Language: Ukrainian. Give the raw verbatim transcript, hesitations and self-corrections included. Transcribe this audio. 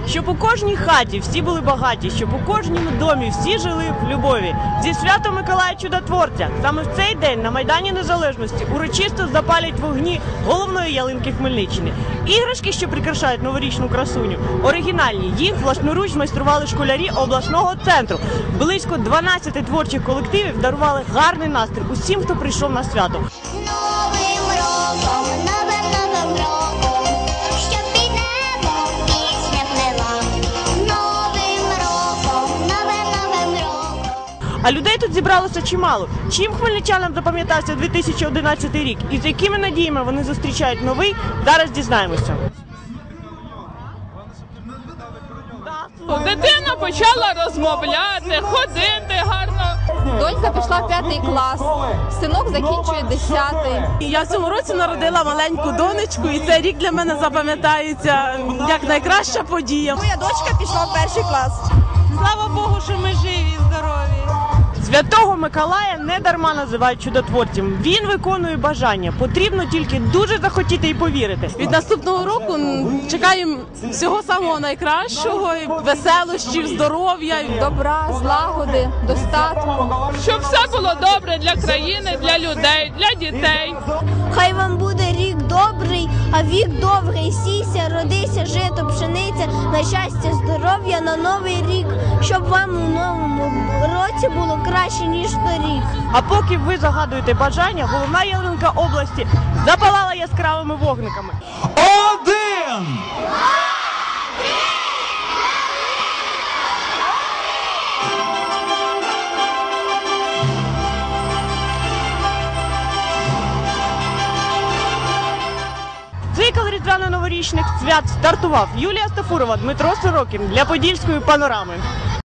Щоб у кожній хаті всі були багаті, щоб у кожному домі всі жили в любові. Зі святом Миколая Чудотворця! Саме в цей день на Майдані Незалежності урочисто запалять вогні головної ялинки Хмельниччини. Іграшки, що прикрашають новорічну красуню, оригінальні. Їх власноруч змайстрували школярі обласного центру. Близько дванадцяти творчих колективів дарували гарний настрій усім, хто прийшов на свято. Новим роком, новим новим роком, щоб під небом пісня плила. Новим роком, новим новим роком. А людей тут зібралося чимало. Чим хмельничанам запам'ятався дві тисячі одинадцятий рік і з якими надіями вони зустрічають новий, зараз дізнаємося. Дитина почала розмовляти, ходити гарно. Донька пішла в п'ятий клас, синок закінчує десятий. Я в цьому році народила маленьку донечку, і цей рік для мене запам'ятається як найкраща подія. Моя дочка пішла в перший клас. Слава Богу, що ми живі і здорові. Святого Миколая не дарма називають чудотворцем. Він виконує бажання. Потрібно тільки дуже захотіти і повірити. Від наступного року чекаємо всього самого найкращого, і веселощів, здоров'я. Добра, злагоди, достатку. Щоб все було добре для країни, для людей, для дітей. Хай вам буде рік добрий, а вік довгий. Сійся, родися, жито, пшениця, на щастя, здоров'я на новий рік. Щоб вам у новому році було краще, ніж торік. А поки ви загадуєте бажання, головна ялинка області запалала яскравими вогниками. Один! Цикл різдвяно-новорічних свят стартував. Юлія Стафурова, Дмитро Сорокін для Подільської панорами.